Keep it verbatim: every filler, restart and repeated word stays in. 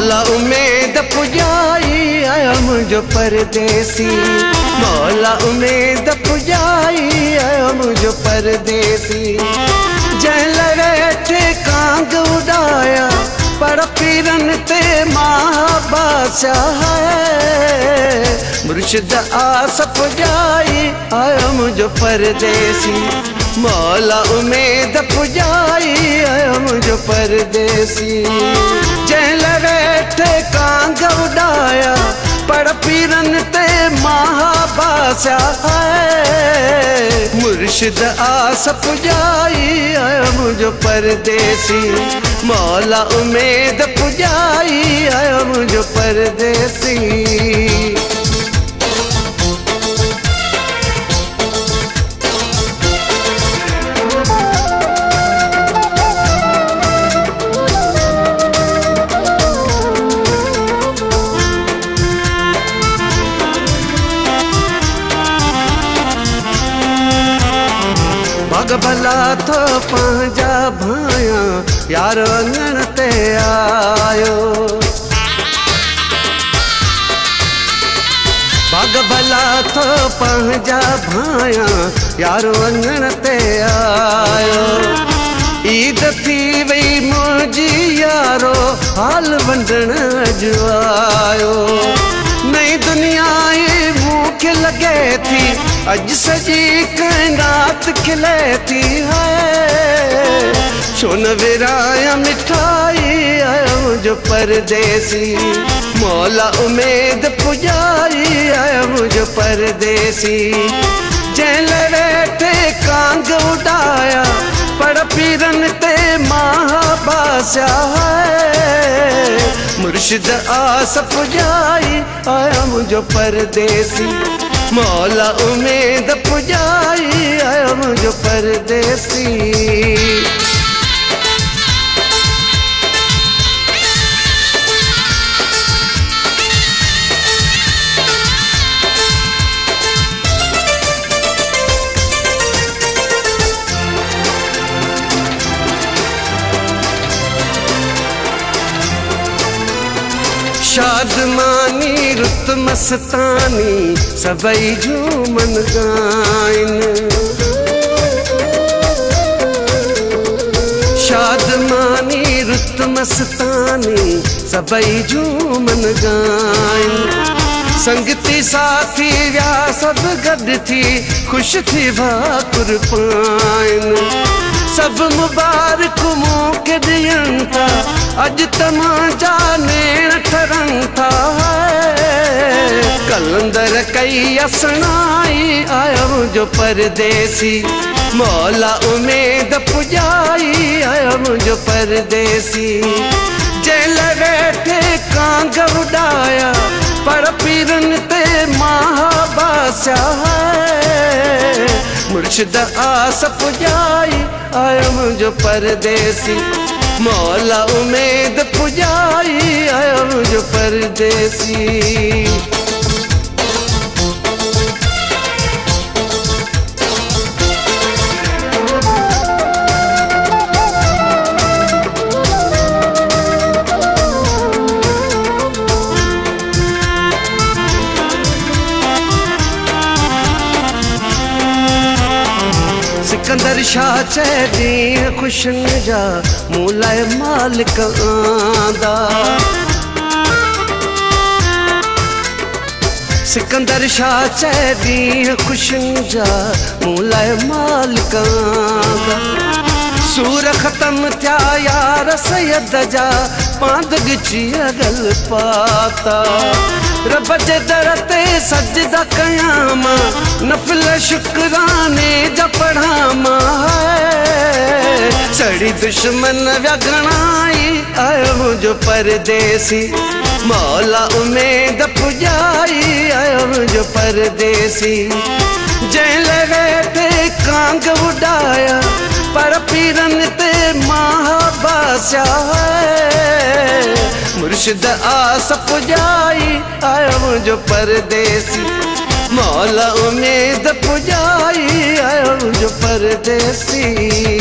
मौला उम्मीद पुजाई आया मुझो परदेसी। मौला उम्मीद पुजाई आया मुझो परदेसी। जल वेठे कांग उड़ाया पर पीरन ते महाबादशाह है। मुर्शिद आस पुजाई आया मुझो परदेसी। मौला उम्मीद पुजाई आया मुझो परदेसी। जल वेठे कांग उड़ाया पर पीरन ते महाबादशाह है। मुर्शिद आस पुजाई आया मुझो परदेसी। मौला उम्मीद पुजाई आया मुझो परदेसी। भाग भला तो पंहिंजा भाया यार अंगण ते आयो। भाग भला तो पंहिंजा भाया यार अंगण ते आयो। ईद थी वई मुंहिंजी यारो हाल वंडण जो आयो। नई दुनिया मूंखे लगे थी अज सजी कायनात खिले थी है। छो न विराया मिठाई आया मुझो परदेसी। मौला उम्मीद पुजाई आया मुझो परदेसी। जल वेठे कांग उड़ाया पर पीरन ते महाबादशाह है। मुर्शिद आस पुजाई आया मुझो परदेसी। मौला उम्मीद पुजाई आया मुझो परदेसी। शादमानी रुत मस्तानी सबई झूमन गाइन। शादमानी रुत मस्तानी सबई झूमन गाइन। संगती साथी व्या सब गॾ थी खुश थी भाकुर पाइन। सब मुबारक मूंखे ॾियनि था अज तमाजा नेण ठरनि था। कलंदर कई असनाई आया मुझो परदेसी। मौला उम्मीद पुजाई आया मुझो परदेसी। जल वेठे कांग उड़ाया पर पीरन ते महाबादशाह है। मुर्शिद आस पुजाई आया मुझो परदेसी। मौला उम्मीद पुजाई आया मुझो परदेसी। सिकंदर शाह चैदी खुशन जा मूला मालिक आंदा। सिकंदर शाह चैदी खुशन जा मूला मालिक आंदा। सूर खत्म थया यार सैयद जा पांद गिची अगल पाता। रब जे दर ते सजदा कयामा नफल शुक्राने जा पढ़ामा है। सड़ी दुश्मन व्या घणाई आयो मुझो परदेसी। मौला उम्मीद पुजाई आयो मुझो परदेसी। जल वेठे कांग उड़ाया पर पीरन ते महाबादशाह है। मुर्शिद आस पुजाई आया मुझो परदेसी। मौला उम्मीद पुजाई आया मुझो परदेसी।